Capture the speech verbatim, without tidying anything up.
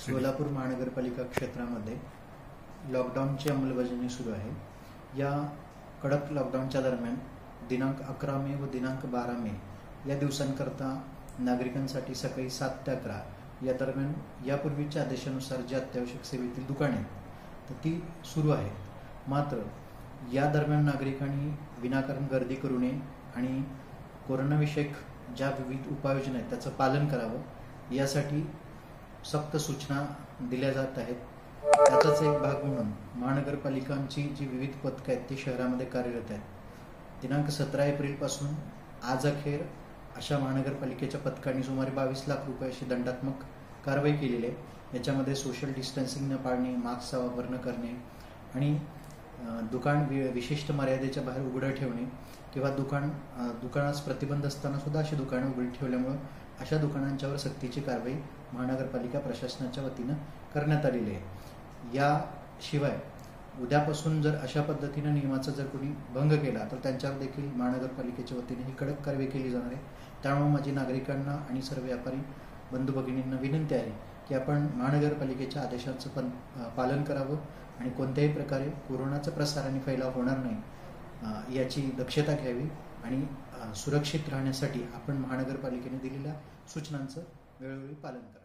सोलापूर महानगरपालिका क्षेत्रामध्ये लॉकडाऊनची अंमलबजावणी सुरू आहे। या कडक लॉकडाऊनच्या दरम्यान दिनांक अकरा मे व दिनांक बारा मे या दिवसांकरता नागरिकांसाठी सकाळी सात ते अकरा या दरम्यान यापूर्वीच्या आदेशानुसार जी अत्यावश्यक सेवेतील दुकाने आहेत तर ती सुरू आहेत। मात्र या दरम्यान नागरिकांनी विनाकारण गर्दी करू नये आणि कोरोनाविषयक ज्या विविध उपाययोजना आहेत त्याचं पालन करावं यासाठी सक्त सूचना दिल्या जात आहेत। त्याचाच एक भाग म्हणून महानगरपालिकांची जी विविध पथकं आहेत ती शहरामध्ये कार्यरत आहेत। दिनांक सतरा एप्रिल पासून आज अखेर अशा महानगरपालिकेच्या पथकांनी सुमारे बावीस लाख रुपयाची दंडात्मक कारवाई केलेली आहे। याच्यामध्ये सोशल डिस्टन्सिंग न पाळणे, मास्कचा वापर न करणे आणि दुकान विशिष्ट मर्यादेच्या बाहेर उघडं ठेवणे किंवा दुकान दुकानास प्रतिबंध असताना सुद्धा अशी दुकानं उघडी ठेवल्यामुळे अशा दुकानांच्यावर सक्तीची कारवाई महानगरपालिका प्रशासनाच्या वतीनं करण्यात आलेली आहे। याशिवाय उद्यापासून जर अशा पद्धतीने नियमाचा जर कोणी भंग केला तर त्यांच्यावर देखील महानगरपालिकेच्या वतीने ही कडक कारवाई केली जाणार आहे। त्यामुळे माझी नागरिकांना आणि सर्व व्यापारी बंधू भगिनींना विनंती आहे की आपण महानगरपालिकेच्या आदेशांचं पण पालन करावं आणि कोणत्याही प्रकारे कोरोनाचा प्रसार आणि फैलाव होणार नाही याची दक्षता घ्यावी आणि सुरक्षित राहण्यासाठी आपण महानगरपालिकेने दिलेल्या सूचनांचं वेळोवेळी पालन करावं।